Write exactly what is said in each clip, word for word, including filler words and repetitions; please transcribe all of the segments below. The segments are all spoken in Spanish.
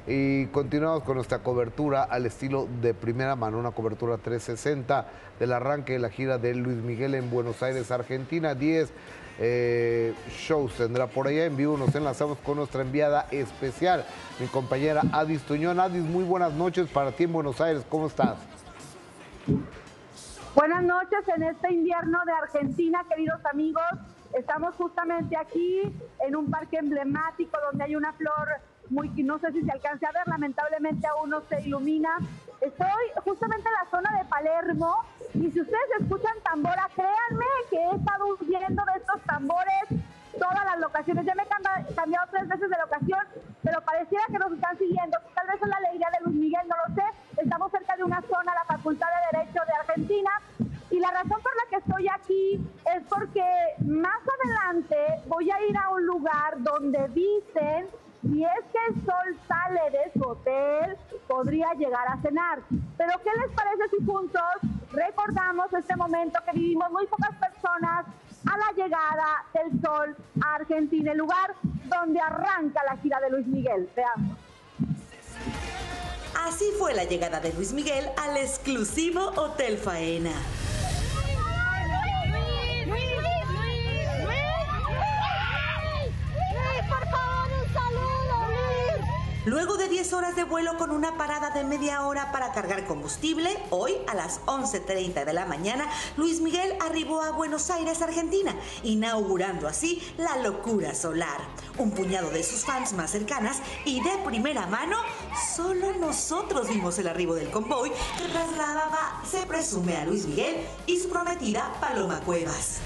Y continuamos con nuestra cobertura al estilo de primera mano, una cobertura trescientos sesenta del arranque de la gira de Luis Miguel en Buenos Aires, Argentina. diez eh, shows tendrá por allá en vivo. Nos enlazamos con nuestra enviada especial, mi compañera Adis Tuñón. Adis, muy buenas noches para ti en Buenos Aires. ¿Cómo estás? Buenas noches en este invierno de Argentina, queridos amigos. Estamos justamente aquí en un parque emblemático donde hay una flor muy, no sé si se alcance a ver, lamentablemente aún no se ilumina. Estoy justamente en la zona de Palermo y si ustedes escuchan tambora, créanme que he estado huyendo de estos tambores todas las locaciones. Ya me he cambiado tres veces de locación, pero pareciera que nos están siguiendo. Tal vez es la alegría de Luis Miguel, no lo sé. Estamos cerca de una zona, la Facultad de Derecho de Argentina, y la razón por la que estoy aquí es porque más adelante voy a ir a un lugar donde dicen, si es que el sol sale de su hotel, podría llegar a cenar. Pero ¿qué les parece si juntos recordamos este momento que vivimos muy pocas personas a la llegada del sol a Argentina, el lugar donde arranca la gira de Luis Miguel? Veamos. Así fue la llegada de Luis Miguel al exclusivo Hotel Faena. Luego de diez horas de vuelo con una parada de media hora para cargar combustible, hoy a las once treinta de la mañana, Luis Miguel arribó a Buenos Aires, Argentina, inaugurando así la locura solar. Un puñado de sus fans más cercanas y de primera mano, solo nosotros vimos el arribo del convoy que trasladaba, se presume, a Luis Miguel y su prometida Paloma Cuevas.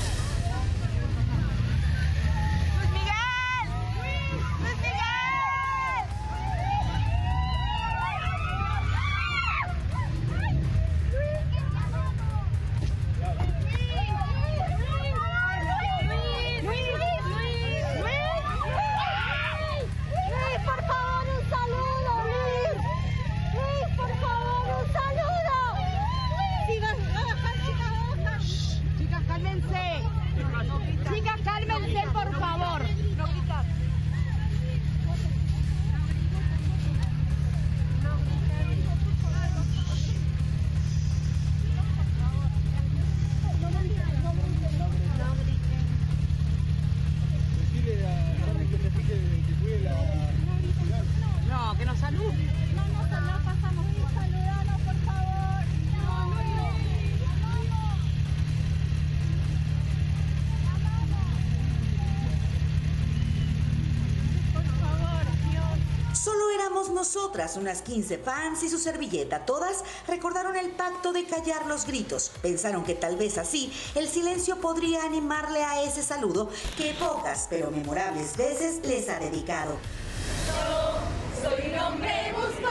Nosotras, unas quince fans y su servilleta, todas recordaron el pacto de callar los gritos. Pensaron que tal vez así el silencio podría animarle a ese saludo que pocas pero memorables veces les ha dedicado. Yo soy un hombre, busco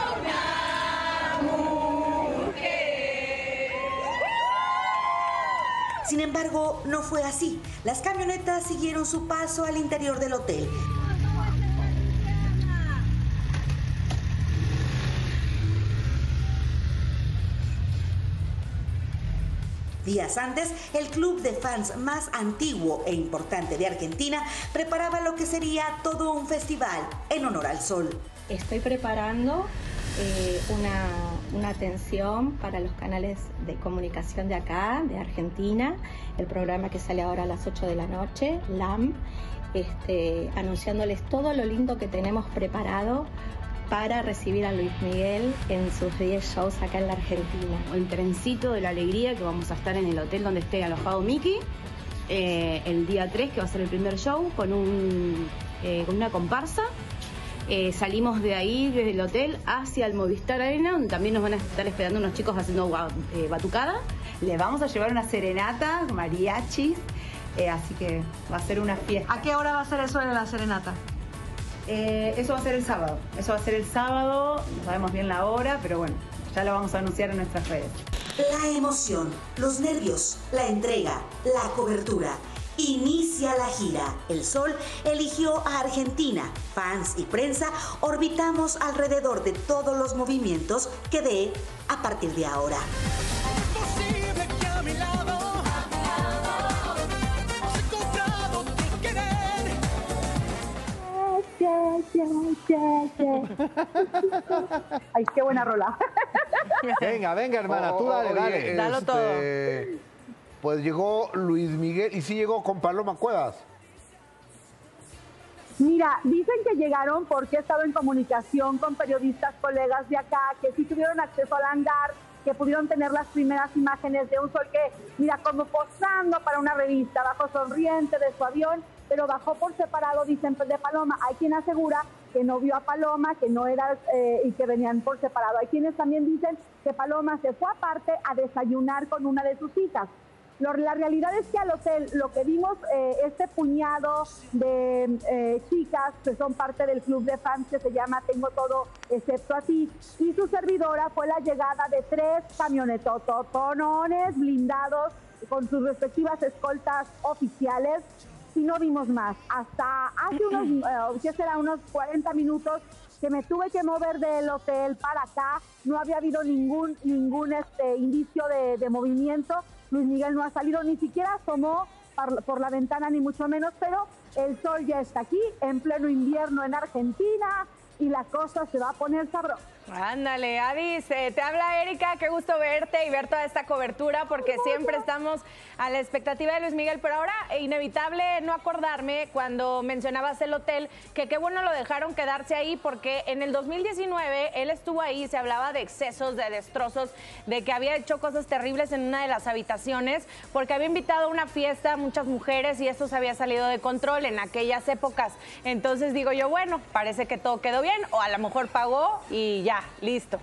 una mujer. Sin embargo, no fue así. Las camionetas siguieron su paso al interior del hotel. Días antes, el club de fans más antiguo e importante de Argentina preparaba lo que sería todo un festival en honor al sol. Estoy preparando eh, una, una atención para los canales de comunicación de acá, de Argentina, el programa que sale ahora a las ocho de la noche, L A M, este, anunciándoles todo lo lindo que tenemos preparado para recibir a Luis Miguel en sus diez shows acá en la Argentina. El trencito de la alegría, que vamos a estar en el hotel donde esté alojado Mickey, eh, el día tres, que va a ser el primer show, con, un, eh, con una comparsa. Eh, salimos de ahí, desde el hotel, hacia el Movistar Arena, donde también nos van a estar esperando unos chicos haciendo eh, batucada. Les vamos a llevar una serenata, mariachis, eh, así que va a ser una fiesta. ¿A qué hora va a ser eso de la serenata? Eh, eso va a ser el sábado, eso va a ser el sábado, no sabemos bien la hora, pero bueno, ya lo vamos a anunciar en nuestras redes. La emoción, los nervios, la entrega, la cobertura. Inicia la gira. El sol eligió a Argentina. Fans y prensa orbitamos alrededor de todos los movimientos que dé a partir de ahora. Gracias. Yeah, yeah, yeah. Ay, qué buena rola. Venga, venga, hermana, tú dale, Oye, dale. Dalo este, todo. Pues llegó Luis Miguel y sí llegó con Paloma Cuevas. Mira, dicen que llegaron porque he estado en comunicación con periodistas, colegas de acá, que sí tuvieron acceso al hangar, que pudieron tener las primeras imágenes de un sol que, mira, como posando para una revista, bajó sonriente de su avión, pero bajó por separado, dicen, de Paloma. Hay quien asegura que no vio a Paloma, que no era, eh, y que venían por separado. Hay quienes también dicen que Paloma se fue aparte a desayunar con una de sus hijas. Lo, la realidad es que al hotel lo que vimos, eh, este puñado de eh, chicas que son parte del club de fans que se llama Tengo Todo Excepto a Ti, y su servidora fue la llegada de tres camionetototonones blindados con sus respectivas escoltas oficiales, y no vimos más. Hasta hace unos, eh, ¿qué será? unos cuarenta minutos que me tuve que mover del hotel para acá, no había habido ningún, ningún este, indicio de, de movimiento. Luis Miguel no ha salido, ni siquiera asomó por, por la ventana, ni mucho menos, pero el sol ya está aquí, en pleno invierno en Argentina, y la cosa se va a poner sabrosa. Ándale, Adis, eh, te habla Erika, qué gusto verte y ver toda esta cobertura, porque siempre estamos a la expectativa de Luis Miguel, pero ahora eh, inevitable no acordarme cuando mencionabas el hotel, que qué bueno lo dejaron quedarse ahí, porque en el dos mil diecinueve él estuvo ahí, se hablaba de excesos, de destrozos, de que había hecho cosas terribles en una de las habitaciones, porque había invitado a una fiesta a muchas mujeres y esto se había salido de control en aquellas épocas. Entonces digo yo, bueno, parece que todo quedó bien, o a lo mejor pagó y ya. Listo.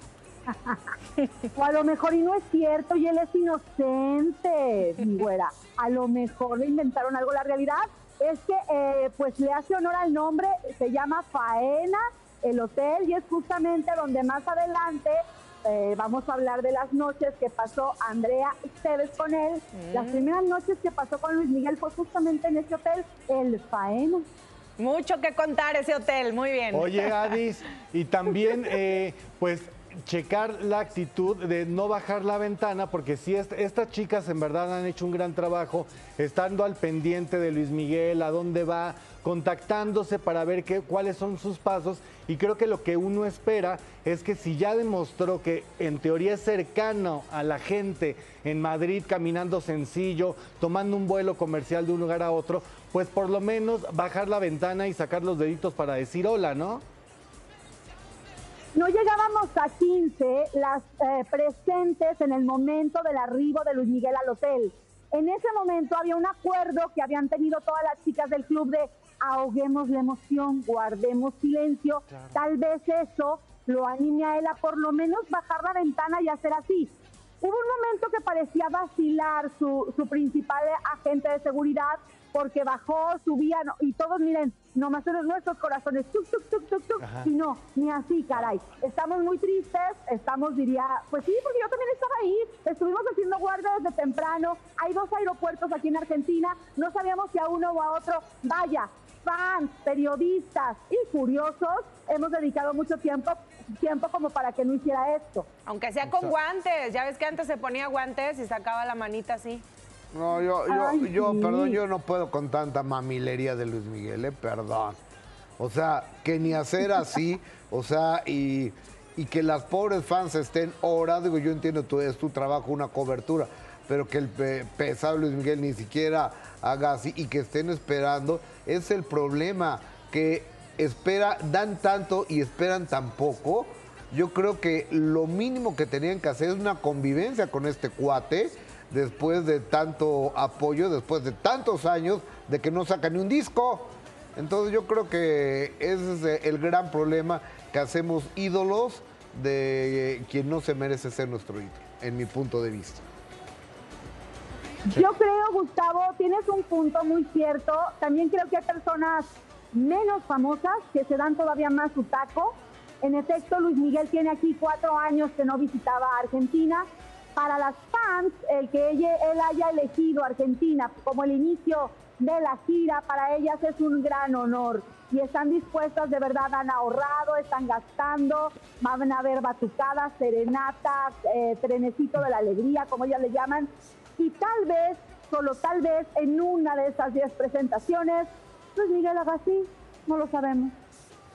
O a lo mejor y no es cierto y él es inocente, mi güera. A lo mejor le inventaron algo. La realidad es que eh, pues le hace honor al nombre, se llama Faena, el hotel, y es justamente donde más adelante eh, vamos a hablar de las noches que pasó Andrea Esteves con él. Mm. Las primeras noches que pasó con Luis Miguel fue justamente en ese hotel, el Faena. Mucho que contar ese hotel, muy bien. Oye, Adis, y también, eh, pues, checar la actitud de no bajar la ventana, porque si est estas chicas en verdad han hecho un gran trabajo, estando al pendiente de Luis Miguel, a dónde va, contactándose para ver qué, cuáles son sus pasos, y creo que lo que uno espera es que si ya demostró que en teoría es cercano a la gente en Madrid, caminando sencillo, tomando un vuelo comercial de un lugar a otro, pues por lo menos bajar la ventana y sacar los deditos para decir hola, ¿no? No llegábamos a quince las eh, presentes en el momento del arribo de Luis Miguel al hotel. En ese momento había un acuerdo que habían tenido todas las chicas del club de ahoguemos la emoción, guardemos silencio. Claro. Tal vez eso lo anime a él a por lo menos bajar la ventana y hacer así. Hubo un momento que parecía vacilar su, su principal agente de seguridad, porque bajó, subía, no, y todos, miren, nomás en nuestros corazones, tuk, tuk, tuk, tuk, tuk, y no, ni así, caray. Estamos muy tristes, estamos, diría, pues sí, porque yo también estaba ahí, estuvimos haciendo guardia desde temprano, hay dos aeropuertos aquí en Argentina, no sabíamos si a uno o a otro, vaya, fans, periodistas y curiosos, hemos dedicado mucho tiempo, tiempo como para que no hiciera esto. Aunque sea con guantes, ya ves que antes se ponía guantes y sacaba la manita así. No, yo, yo, Ay, yo, sí. perdón, yo no puedo con tanta mamilería de Luis Miguel, eh, perdón. O sea, que ni hacer así, o sea, y, y que las pobres fans estén horas, digo, yo entiendo, tu, es tu trabajo, una cobertura, pero que el pe pesado Luis Miguel ni siquiera haga así y que estén esperando, es el problema, que espera, dan tanto y esperan tan poco. Yo creo que lo mínimo que tenían que hacer es una convivencia con este cuate, después de tanto apoyo, después de tantos años de que no saca ni un disco. Entonces yo creo que ese es el gran problema, que hacemos ídolos de quien no se merece ser nuestro ídolo, en mi punto de vista. Yo creo, Gustavo, tienes un punto muy cierto. También creo que hay personas menos famosas que se dan todavía más su taco. En efecto, Luis Miguel tiene aquí cuatro años que no visitaba Argentina. Para las fans, el que ella, él haya elegido Argentina como el inicio de la gira, para ellas es un gran honor. Y están dispuestas, de verdad, han ahorrado, están gastando, van a ver batucadas, serenatas, eh, trenecito de la alegría, como ellas le llaman. Y tal vez, solo tal vez, en una de esas diez presentaciones, Luis Miguel haga así, no lo sabemos.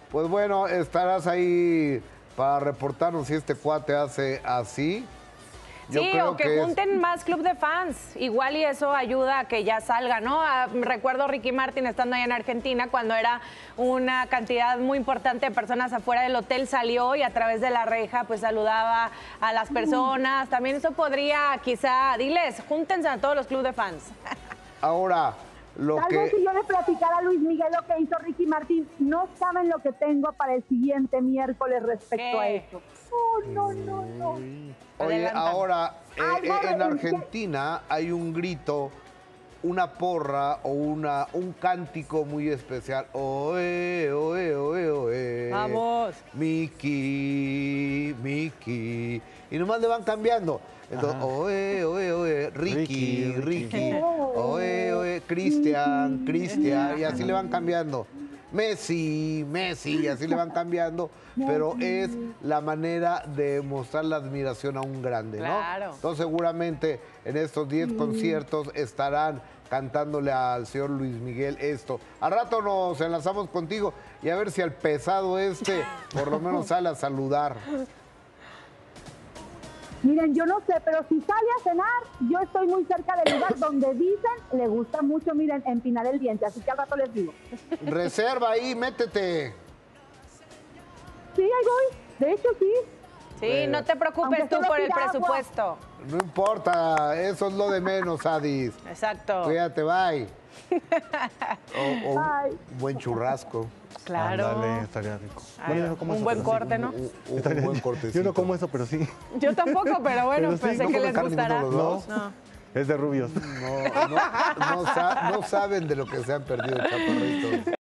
Pues bueno, estarás ahí para reportarnos si este cuate hace así. Yo sí, creo o que, que junten es... más club de fans. Igual y eso ayuda a que ya salga, ¿no? A, recuerdo a Ricky Martin estando allá en Argentina cuando era una cantidad muy importante de personas afuera del hotel, salió y a través de la reja pues saludaba a las personas. También eso podría quizá, diles, júntense a todos los clubes de fans. Ahora, lo Tal que... vez si yo le platicara a Luis Miguel lo que hizo Ricky Martin, no saben lo que tengo para el siguiente miércoles respecto ¿Qué? a eso. Oh, no, no, no. Oye, Adelanta. ahora, eh, Ay, eh, no, en es que- Argentina hay un grito, una porra o una, un cántico muy especial. Oe, oe, oe, oe. Vamos. Miki, Miki. Y nomás le van cambiando. Entonces, Ajá. oe, oe, oe, Ricky, Ricky, Ricky. Ricky. Oe, oe, Cristian, Cristian. Y así le van cambiando. Messi, Messi, y así le van cambiando, pero es la manera de mostrar la admiración a un grande, ¿no? Claro. Entonces seguramente en estos diez conciertos estarán cantándole al señor Luis Miguel esto. Al rato nos enlazamos contigo y a ver si al pesado este por lo menos sale a saludar. Miren, yo no sé, pero si sale a cenar, yo estoy muy cerca del lugar donde dicen le gusta mucho, miren, empinar el diente, así que al rato les digo. Reserva ahí, métete. Sí, ahí voy. De hecho, sí. Sí, no te preocupes Aunque tú solo por el tira agua. presupuesto. No importa, eso es lo de menos, Adis. Exacto. Cuídate, bye. O, o un Bye. buen churrasco. Claro. Ándale, estaría rico. Ay, yo no como un eso, buen pero sí. corte, ¿no? Un, un Estaría- buen cortecito. Yo no como eso, pero sí. Yo tampoco, pero bueno, Pero sí, pensé ¿no que comen les carne gustará. ninguno de los dos? No. Es de rubios. No, no, no, sa- no saben de lo que se han perdido, chaparritos.